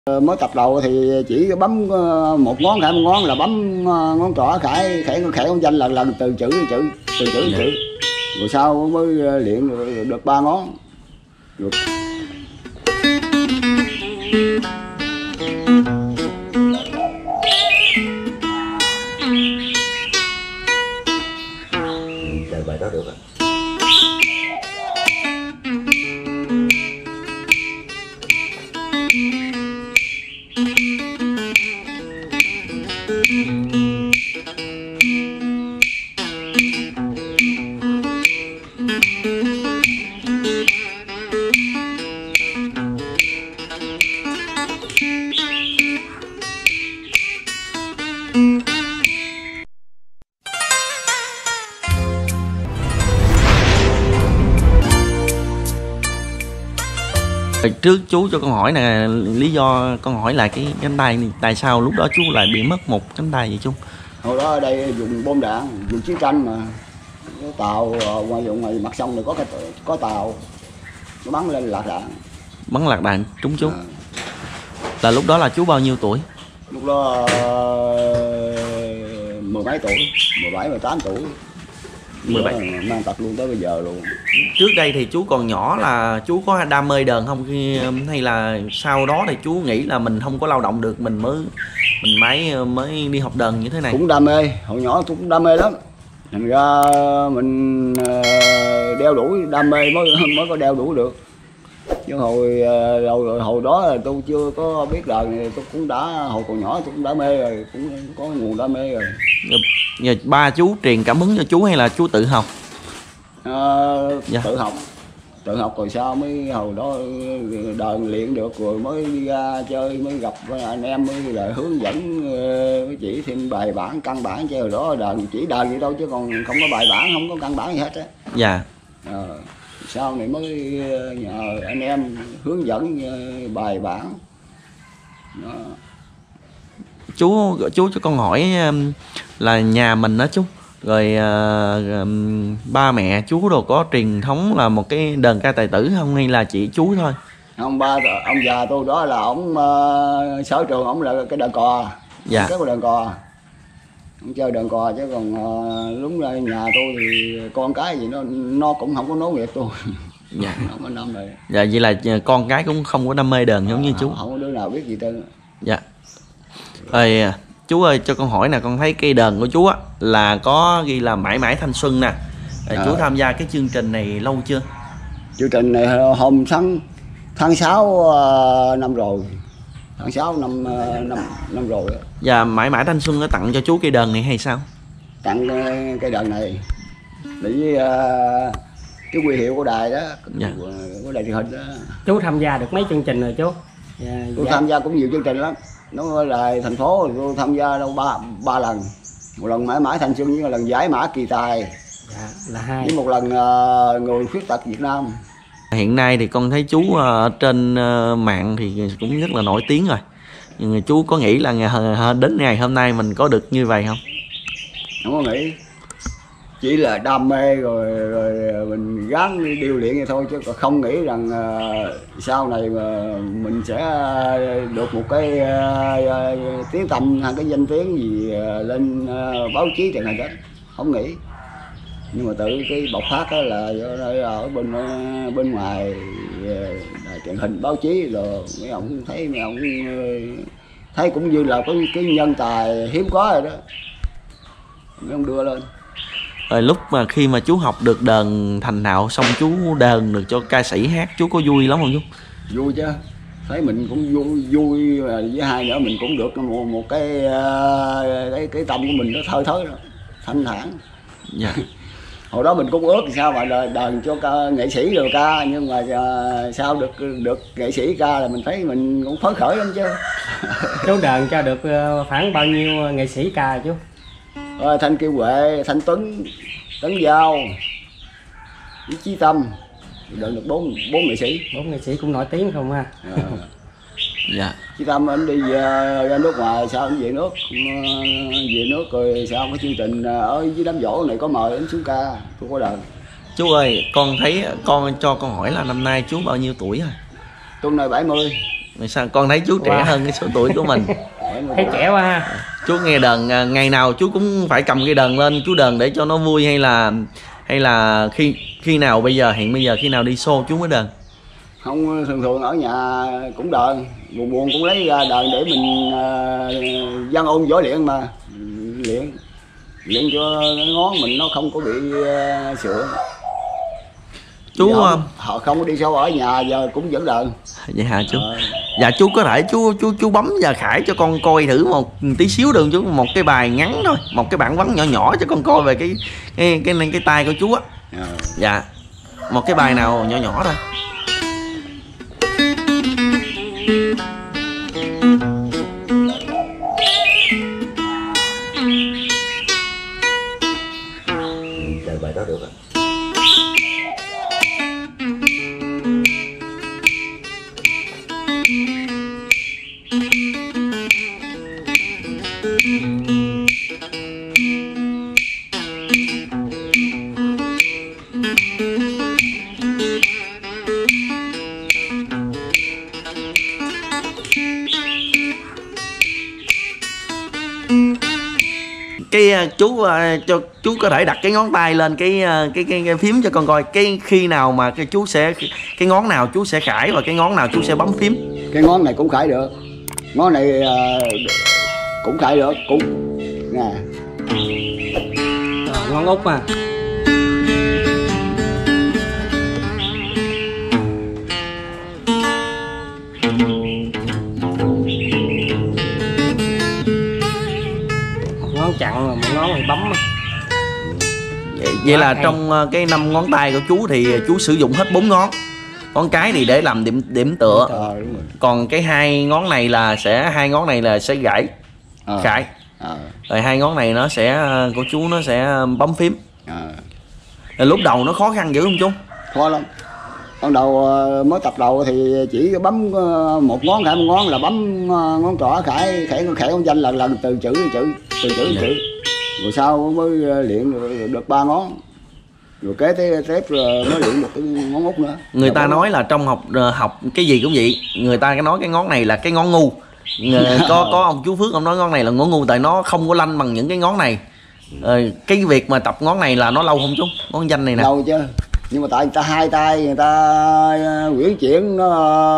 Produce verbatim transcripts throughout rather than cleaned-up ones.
Mới tập đầu thì chỉ bấm một ngón khẽ một ngón là bấm ngón trỏ khẽ khẽ khẽ con danh lần lần từ chữ đến chữ từ chữ đến chữ, rồi sau mới luyện được, được ba ngón được. Chơi bài đó được rồi. Trước chú cho con hỏi nè, lý do con hỏi là cái cánh tay này, tại sao lúc đó chú lại bị mất một cánh tay vậy chú? Hồi đó ở đây dùng bom đạn, dùng chiến tranh mà, cái tàu ngoài ngoài mặt sông này có cái có tàu nó bắn lên lạc đạn. Bắn lạc đạn trúng chú. À. Là lúc đó là chú bao nhiêu tuổi? Lúc đó mười mấy tuổi, mười bảy mười tám tuổi. mười bảy mang tập luôn tới bây giờ luôn. Trước đây thì chú còn nhỏ là chú có đam mê đờn không, hay là sau đó thì chú nghĩ là mình không có lao động được mình mới mình mới mới đi học đờn như thế này? Cũng đam mê, hồi nhỏ tôi cũng đam mê lắm. Thành ra mình đeo đuổi đam mê mới mới có đeo đuổi được. Chứ hồi hồi, hồi đó là tôi chưa có biết đờn thì tôi cũng đã hồi còn nhỏ tôi cũng đã mê rồi, cũng có nguồn đam mê rồi. Giờ ba chú truyền cảm hứng cho chú hay là chú tự học? À, dạ. Tự học, tự học rồi sao mới hồi đó đờn luyện được rồi mới đi ra chơi, mới gặp anh em mới lại hướng dẫn, mới chỉ thêm bài bản căn bản, chứ hồi đó đờn chỉ đờn vậy đâu chứ còn không có bài bản, không có căn bản gì hết á. Dạ. À, sau này mới nhờ anh em hướng dẫn bài bản đó. Chú chú cho con hỏi là nhà mình đó chú, rồi uh, ba mẹ chú đồ có truyền thống là một cái đờn ca tài tử không, hay là chỉ chú thôi? Ông ba ông già tôi đó là ông uh, sở trường ông là cái đờn cò. Dạ. Cái đờn cò, ông chơi đờn cò, chứ còn uh, lúc này nhà tôi thì con cái gì nó nó cũng không có nối nghiệp tôi. Dạ. Không có năm này. Dạ, vậy là con cái cũng không có đam mê đờn giống à, như chú. Không có đứa nào biết gì tên. Dạ. Rồi chú ơi, cho con hỏi nè, con thấy cây đờn của chú á là có ghi là mãi mãi thanh xuân nè. À. Chú tham gia cái chương trình này lâu chưa? Chương trình này hôm tháng tháng sáu uh, năm rồi. Tháng sáu năm uh, năm năm rồi đó. Dạ, mãi mãi thanh xuân nó tặng cho chú cây đờn này hay sao? Tặng uh, cây đờn này để với uh, cái huy hiệu của đài đó. Dạ. Của, của đài truyền hình đó. Chú tham gia được mấy chương trình rồi chú? Dạ, tôi dạ. tham gia cũng nhiều chương trình lắm. Nó là thành phố tôi tham gia đâu ba ba lần, một lần mãi mãi thanh xuân, với lần giải mã kỳ tài, dạ, là hai, với một lần uh, người khuyết tật Việt Nam. Hiện nay thì con thấy chú ở trên mạng thì cũng rất là nổi tiếng rồi, nhưng chú có nghĩ là ngày, đến ngày hôm nay mình có được như vậy không? Không có nghĩ, chỉ là đam mê rồi, rồi mình gắng điều luyện vậy thôi, chứ không nghĩ rằng uh, sau này mà mình sẽ được một cái uh, tiếng tăm hay cái danh tiếng gì uh, lên uh, báo chí chẳng hạn đó, không nghĩ. Nhưng mà tự cái bộc phát đó là ở bên uh, bên ngoài uh, truyền hình báo chí rồi mấy ông thấy mấy ông uh, thấy cũng như là có cái nhân tài hiếm có rồi đó, mấy ông đưa lên. Rồi lúc mà khi mà chú học được đờn thành thạo xong, chú đờn được cho ca sĩ hát, chú có vui lắm không chú? Vui chứ, thấy mình cũng vui, vui với hai nữa mình cũng được một, một cái, cái cái tâm của mình nó thơi thới đó, thanh thản. Dạ. Hồi đó mình cũng ước sao mà đờn cho ca, nghệ sĩ rồi ca, nhưng mà sao được được nghệ sĩ ca là mình thấy mình cũng phấn khởi lắm chứ. Chú đờn cho được khoảng bao nhiêu nghệ sĩ ca chú? À, Thanh Kiều Huệ, Thanh Tuấn, Tấn Giao, với Chí Tâm, đợi được bốn bốn nghệ sĩ. Bốn nghệ sĩ cũng nổi tiếng không ha? À. Dạ. Chí Tâm anh đi ra, ra nước ngoài, sao anh về nước, về nước rồi sao có chương trình ở dưới đám dỗ này có mời anh xuống ca, tôi có đờn. Chú ơi, con thấy con cho con hỏi là năm nay chú bao nhiêu tuổi rồi? Tôi này bảy mươi. Sao con thấy chú trẻ Wow. hơn cái số tuổi của mình. Thấy trẻ quá ha. Chú nghe đờn à, ngày nào chú cũng phải cầm cây đờn lên chú đờn để cho nó vui, hay là hay là khi khi nào bây giờ hiện bây giờ khi nào đi show chú mới đờn? Không, thường thường ở nhà cũng đờn, buồn buồn cũng lấy ra đờn để mình uh, văn ôn võ luyện mà luyện luyện cho cái ngón mình nó không có bị uh, sửa. Chú họ, à, họ không có đi sâu ở nhà giờ cũng vẫn đờn. vậy hả chú? Ờ. Dạ chú có thể chú chú chú bấm và Khải cho con coi thử một tí xíu được chú, một cái bài ngắn thôi, một cái bản vắn nhỏ nhỏ cho con coi về cái cái cái cái, cái tay của chú á. Ờ. Dạ, một cái bài nào nhỏ nhỏ thôi. Chơi bài đó được ạ. Cái à, chú à, cho chú có thể đặt cái ngón tay lên cái à, cái, cái cái phím cho con coi, cái khi nào mà cái chú sẽ cái ngón nào chú sẽ khải và cái ngón nào chú sẽ bấm phím. Cái ngón này cũng khải được, ngón này uh, cũng khải được cũng nè. Ờ, ngón út mà. Một ngón chặn rồi một ngón này bấm. Vậy, vậy là hay. trong à, cái năm ngón tay của chú thì chú sử dụng hết bốn ngón. Ngón cái thì để làm điểm điểm tựa. Ờ, đúng rồi. Còn cái hai ngón này là sẽ hai ngón này là sẽ gãy Ờ. khải. Ờ. Rồi hai ngón này nó sẽ của chú nó sẽ bấm phím. Ờ. Rồi lúc đầu nó khó khăn dữ không chú? Khó lắm. Ban đầu ờ, mới tập đầu thì chỉ bấm ờ, một ngón khải một ngón là bấm ờ, ngón trỏ khải khải khải con danh lần lần từ chữ chữ từ chữ Dạ. chữ. Rồi sau mới ờ, luyện được, được ba ngón. Rồi kế tiếp tiếp rồi mới luyện được cái ngón út nữa. Người Rồi ta bấm- nói là trong học học cái gì cũng vậy, người ta cái nói cái ngón này là cái ngón ngu. Người- có có ông chú Phước ông nói ngón này là ngón ngu tại nó không có lanh bằng những cái ngón này. Ờ, cái việc mà tập ngón này là nó lâu không chú? Ngón danh này nè. lâu chứ, nhưng mà tại người ta hai tay người ta ờ, quyển chuyển nó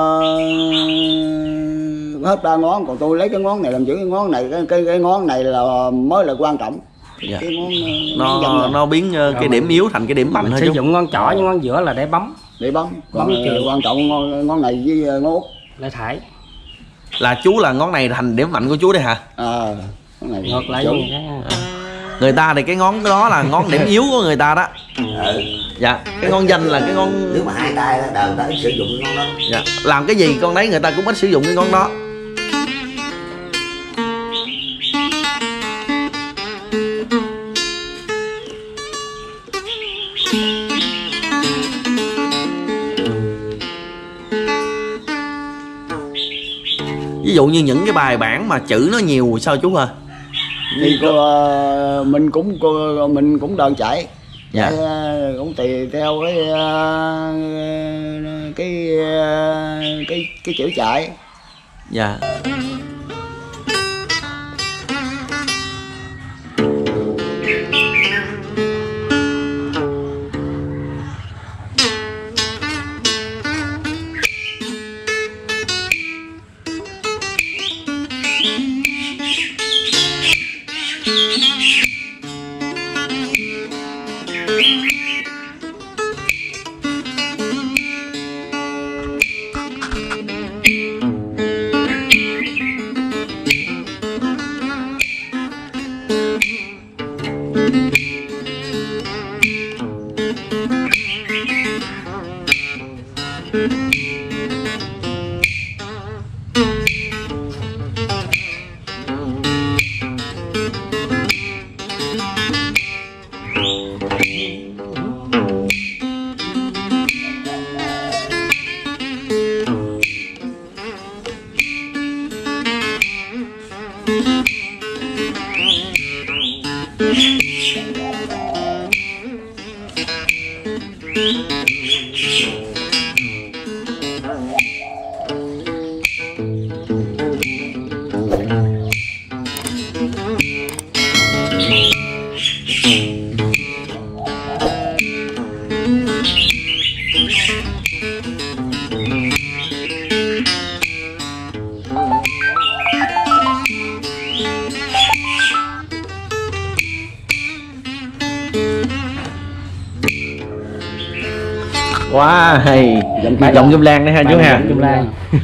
ờ, hết ba ngón, còn tôi lấy cái ngón này làm giữ cái ngón này, cái cái, cái ngón này là mới là quan trọng. Dạ. Cái ngón, ờ, ngón danh Nó này. nó biến ờ, cái Rồi điểm mình- yếu thành cái điểm mạnh Mình thôi sử chú. dụng ngón trỏ với ngón giữa là để bấm, Để bấm, còn Bấm ờ, chiều. quan trọng ngón, ngón này với ờ, ngón út. để thải. Là chú là ngón này thành điểm mạnh của chú đây hả? À, ngón này Ngược lại chuẩn. như thế. Người ta thì cái ngón đó là ngón điểm yếu của người ta đó. Ừ. Dạ, cái ngón danh là cái ngón. Nếu mà hai tay đó, đờn ta ít sử dụng cái ngón đó. Dạ. Làm cái gì con thấy người ta cũng ít sử dụng cái ngón đó. Ví dụ như những cái bài bản mà chữ nó nhiều sao chú hả? Thì cô, ờ, mình cũng cô, mình cũng đờn chạy. Dạ. Chạy, ờ, cũng tùy theo cái ờ, cái ờ, cái cái chữ chạy. Dạ. Quá hay. Giọng Giọng Dung Lan đấy ha chú ha. Giọng Dung Lan.